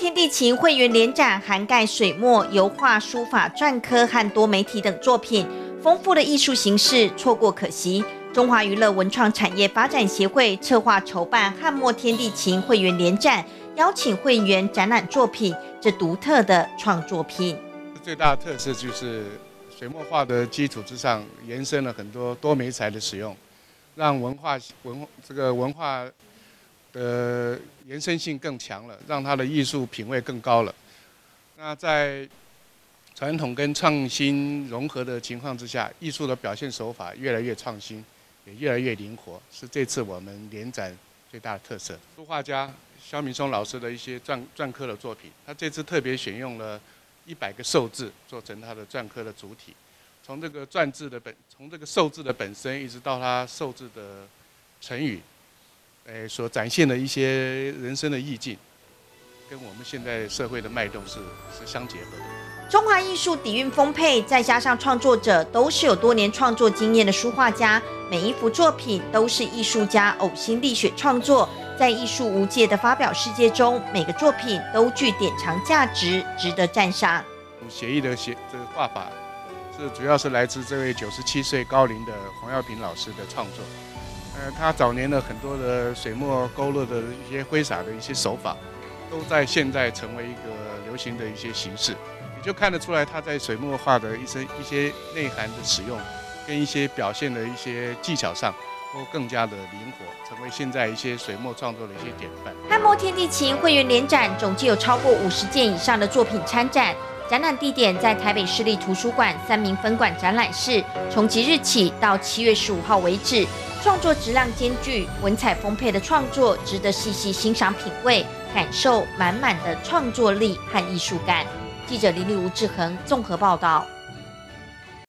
天地情会员联展涵盖水墨、油画、书法、篆刻和多媒体等作品，丰富的艺术形式，错过可惜。中华娱乐文创产业发展协会策划筹办汉墨天地情会员联展，邀请会员展览作品，这独特的创作品。 最大的特色就是水墨画的基础之上，延伸了很多多媒材的使用，让文化的延伸性更强了，让它的艺术品味更高了。那在传统跟创新融合的情况之下，艺术的表现手法越来越创新，也越来越灵活，是这次我们联展最大的特色。书画家萧明松老师的一些篆刻的作品，他这次特别选用了100个寿字做成他的篆刻的主体，从这个寿字的本身，一直到他寿字的成语。所展现的一些人生的意境，跟我们现在社会的脉动是相结合的。 中华艺术底蕴丰沛，再加上创作者都是有多年创作经验的书画家，每一幅作品都是艺术家呕心沥血创作。在艺术无界的发表世界中，每个作品都具典藏价值，值得赞赏。 写意的这个画法，主要是来自这位97岁高龄的黄耀平老师的创作。他早年的很多的水墨勾勒的一些挥洒的一些手法，都在现在成为一个流行的一些形式，你就看得出来他在水墨画的一些内涵的使用，跟一些表现的一些技巧上，都更加的灵活，成为现在一些水墨创作的一些典范。 汉墨天地情会员联展总计有超过50件以上的作品参展。展览地点在台北市立图书馆3名分馆展览室，从即日起到7月15号为止。创作质量兼具、文采丰沛的创作，值得细细欣赏品味，感受满满的创作力和艺术感。记者林立吴志恒综合报道。